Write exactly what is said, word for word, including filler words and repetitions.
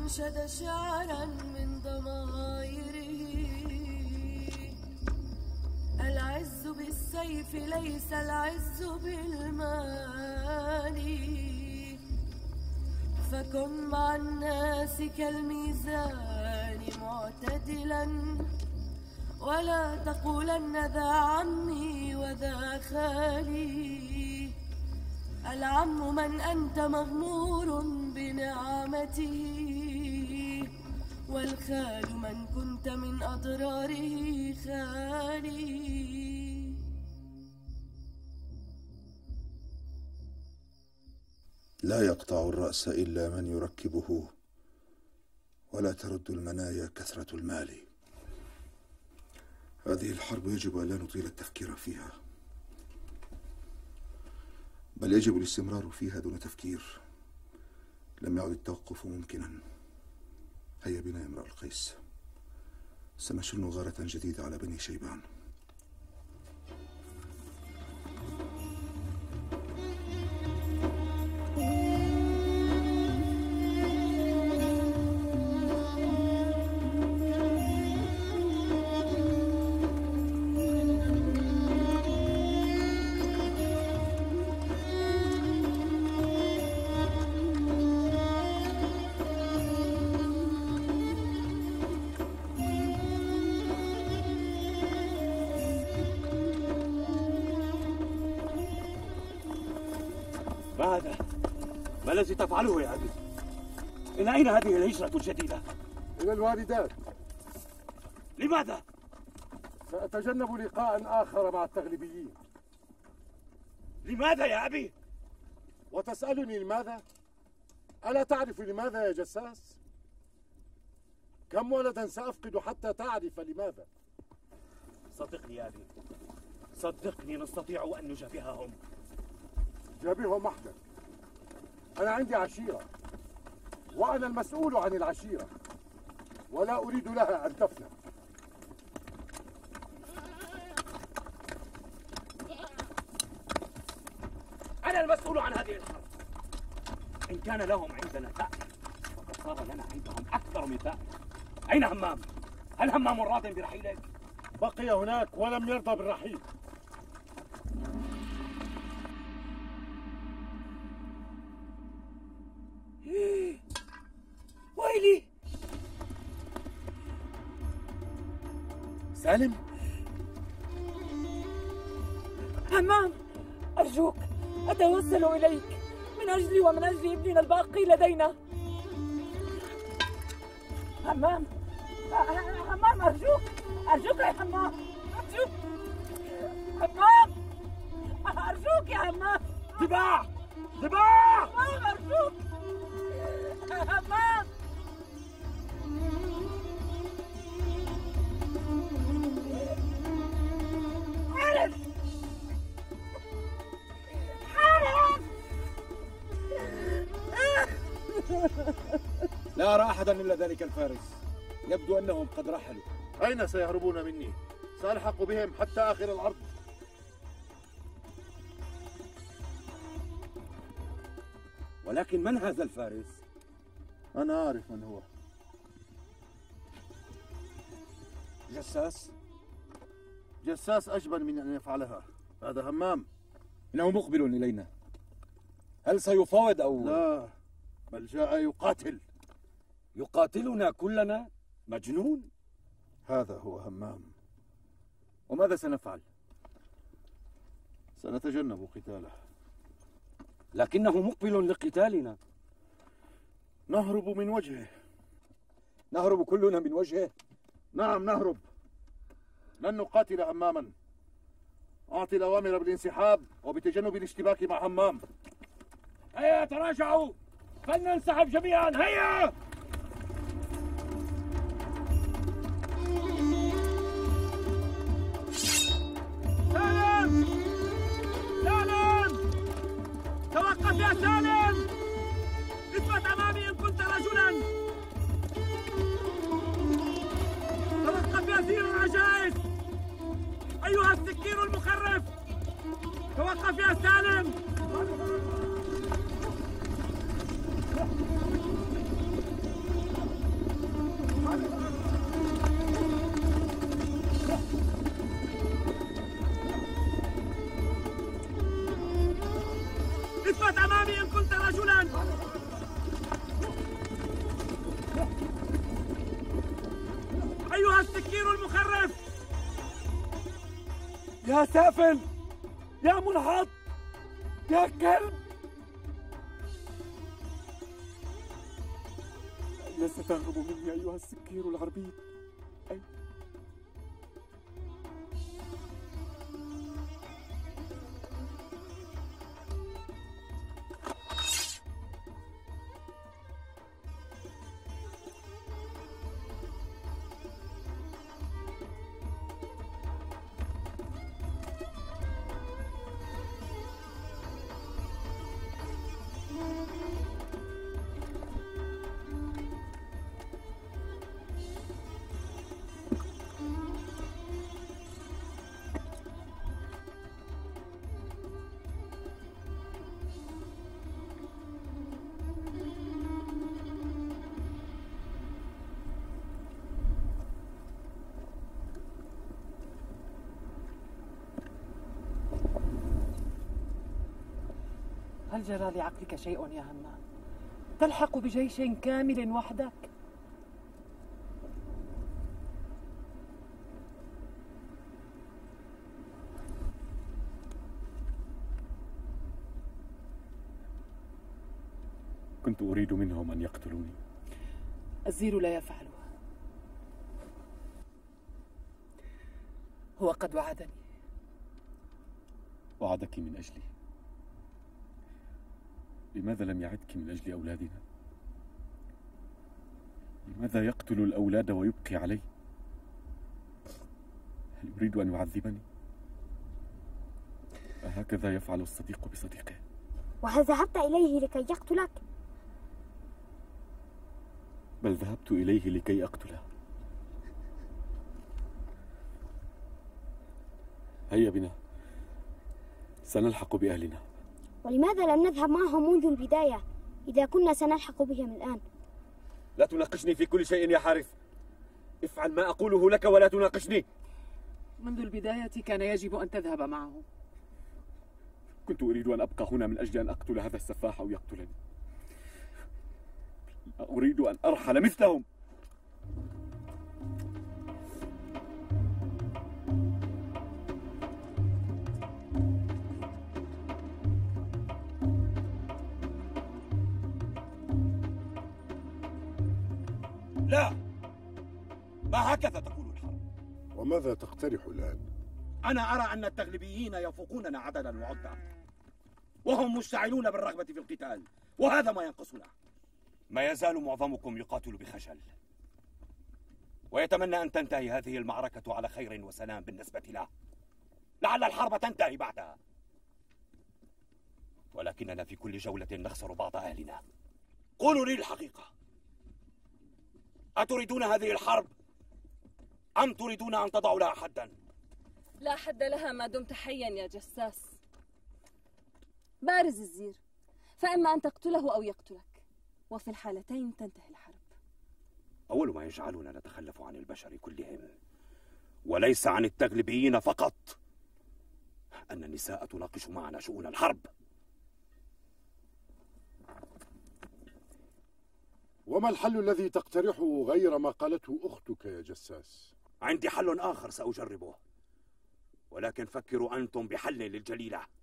أنشد شعرا من ضمائره. العز بالسيف ليس العز بالمال، فكن مع الناس كالميزان معتدلا، ولا تقولن ذا عمي وذا خالي. العم من أنت مغمور بنعمته، والخال من كنت من أضراره خالي. لا يقطع الرأس إلا من يركبه، ولا ترد المنايا كثرة المال. هذه الحرب يجب أن لا نطيل التفكير فيها، بل يجب الاستمرار فيها دون تفكير. لم يعد التوقف ممكنا. هيا بنا يا امرأ القيس، سنشن غارة جديدة على بني شيبان. ما هذا؟ ما الذي تفعله يا أبي؟ إلى أين هذه الهجرة الجديدة؟ إلى الوالدات. لماذا؟ سأتجنب لقاء آخر مع التغلبيين. لماذا يا أبي؟ وتسألني لماذا؟ ألا تعرف لماذا يا جساس؟ كم ولدا سأفقد حتى تعرف لماذا؟ صدقني يا أبي، صدقني نستطيع أن نجابههم. جابههم وحدك. أنا عندي عشيرة، وأنا المسؤول عن العشيرة، ولا أريد لها أن تفنى. أنا المسؤول عن هذه الحرب. إن كان لهم عندنا ثأر، فقد صار لنا عندهم أكثر من ثأر. أين همام؟ هل همام راض برحيلك؟ بقي هناك ولم يرضى بالرحيل. ويلي سالم. همام، أرجوك أتوسل إليك من أجلي ومن أجل ابننا الباقي لدينا. همام، همام أرجوك، أرجوك يا همام، أرجوك همام، أرجوك يا همام. ذباح ذباح همام أرجوك همام. حارس حارس. لا أرى أحدا إلا ذلك الفارس، يبدو أنهم قد رحلوا. أين سيهربون مني؟ سألحق بهم حتى آخر الأرض. ولكن من هذا الفارس؟ أنا أعرف من هو. جساس؟ جساس أجبن من أن يفعلها. هذا همام. إنه مقبل إلينا. هل سيفاوض أو لا، بل جاء يقاتل. يقاتلنا كلنا؟ مجنون. هذا هو همام. وماذا سنفعل؟ سنتجنب قتاله. لكنه مقبل لقتالنا. نهرب من وجهه. نهرب كلنا من وجهه؟ نعم نهرب. لن نقاتل هماما. أعطي الأوامر بالانسحاب وبتجنب الاشتباك مع همام. هيا تراجعوا، فلننسحب جميعا. هيا. سالم سالم، توقف يا سالم. اثبت أمامي إن كنت رجلا. توقف يا زير العجائز أيها السكين المخرف. توقف يا سالم. اثبت أمامي إن كنت رجلا. أيها السكير المخرف. يا سافل، يا منحط، يا كلب، لا ستهرب مني أيها السكير العربيد. أي هل جرى لعقلك شيء يا همام؟ تلحق بجيش كامل وحدك؟ كنت أريد منهم أن يقتلوني. الزير لا يفعلها، هو قد وعدني. وعدك من أجلي؟ لماذا لم يعدك من أجل أولادنا؟ لماذا يقتل الأولاد ويبقي علي؟ هل يريد أن يعذبني؟ أهكذا يفعل الصديق بصديقه؟ وهل ذهبت إليه لكي يقتلك؟ بل ذهبت إليه لكي أقتله. هيا بنا، سنلحق بأهلنا. ولماذا لم نذهب معهم منذ البداية إذا كنا سنلحق بهم الآن؟ لا تناقشني في كل شيء يا حارث. افعل ما أقوله لك ولا تناقشني. منذ البداية كان يجب أن تذهب معه. كنت أريد أن أبقى هنا من أجل أن أقتل هذا السفاح أو يقتلني. أريد أن أرحل مثلهم. لا، ما هكذا تكون الحرب. وماذا تقترح الآن؟ أنا أرى أن التغلبيين يفوقوننا عددا وعدة، وهم مشتعلون بالرغبة في القتال، وهذا ما ينقصنا. ما يزال معظمكم يقاتل بخجل، ويتمنى أن تنتهي هذه المعركة على خير وسلام بالنسبة له. لعل الحرب تنتهي بعدها، ولكننا في كل جولة نخسر بعض أهلنا. قولوا لي الحقيقة، أتريدون هذه الحرب أم تريدون أن تضعوا لها حدا؟ لا حد لها ما دمت حيا يا جساس. بارز الزير، فإما أن تقتله أو يقتلك، وفي الحالتين تنتهي الحرب. أول ما يجعلنا نتخلف عن البشر كلهم وليس عن التغلبيين فقط أن النساء تناقش معنا شؤون الحرب. وما الحل الذي تقترحه غير ما قالته أختك يا جساس؟ عندي حل آخر سأجربه، ولكن فكروا أنتم بحل للجليلة.